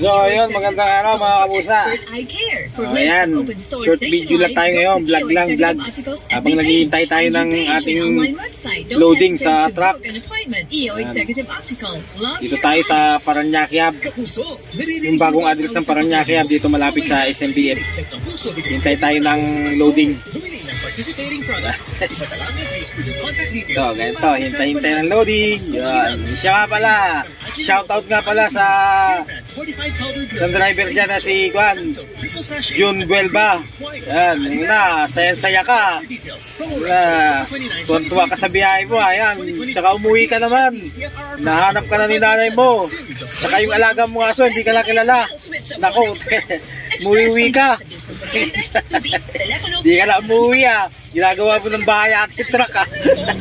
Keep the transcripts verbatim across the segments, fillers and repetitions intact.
So, ayun, magandang araw mga kapusa. Ayan, short video lang tayo ngayon, vlog lang, vlog. Habang naghihintay tayo ng ating loading sa truck. Ayan. Dito tayo sa Paranaque Hub. Yung bagong address ng Paranaque Hub, dito malapit sa S M B F. Hintay tayo ng loading. So, ganito, hintay-hintay ng loading. Yan. Siya nga pala, shoutout nga pala sa sa driver dyan na si Juan June Buelba. Yan, yun na, saya-saya ka. Uh, Tuwan-tuwa ka sa biyahe mo. Ayan, saka umuwi ka naman. Nahanap ka na ni nanay mo. Saka yung alaga mo aso, hindi ka lang kilala. Naku, umuwi ka. Hindi ka lang umuwi ah. Ginagawa mo ng bahay at truck ah.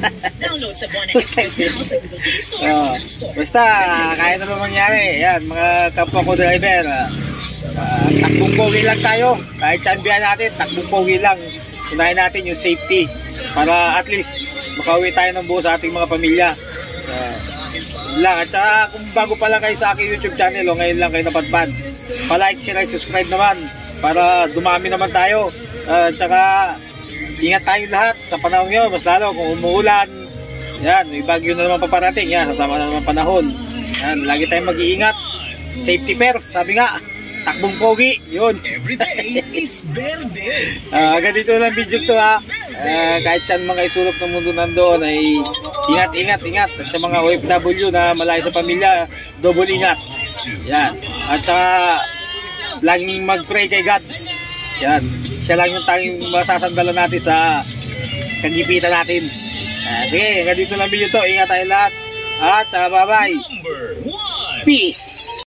Oh, basta kaya naman mangyari. Yan, mga kapwa ko driver, uh, uh, takbong pogi lang tayo. Kahit saan biyahe natin, takbong pogi lang. Unahin natin yung safety para at least makauwi tayo ng buo sa ating mga pamilya. uh, lang. At saka kung bago pa lang kayo sa aking YouTube channel o ngayon lang kayo napadpad, pa-like, share, subscribe naman para dumami naman tayo. uh, At saka ingat tayo lahat sa panahon nyo, mas lalo kung umuulan. Yan, may bagyo na naman paparating. Yan, sasama na naman panahon. Yan, lagi tayong mag-iingat. Safety first, sabi nga. Takbong pogi, yun. Everyday is verde. uh, Ganito lang video to ha. uh, Kahit saan mga isulok ng mundo nandoon ay ingat, ingat, ingat. At sa mga O F W na malayo sa pamilya, double ingat. Yan. At saka laging mag-pray kay God. Yan. Siya lang yung tanging masasandalan natin sa kagipitan natin. Uh, sige, ganito lang video to. Ingat tayo lahat. At saka bye bye. Peace.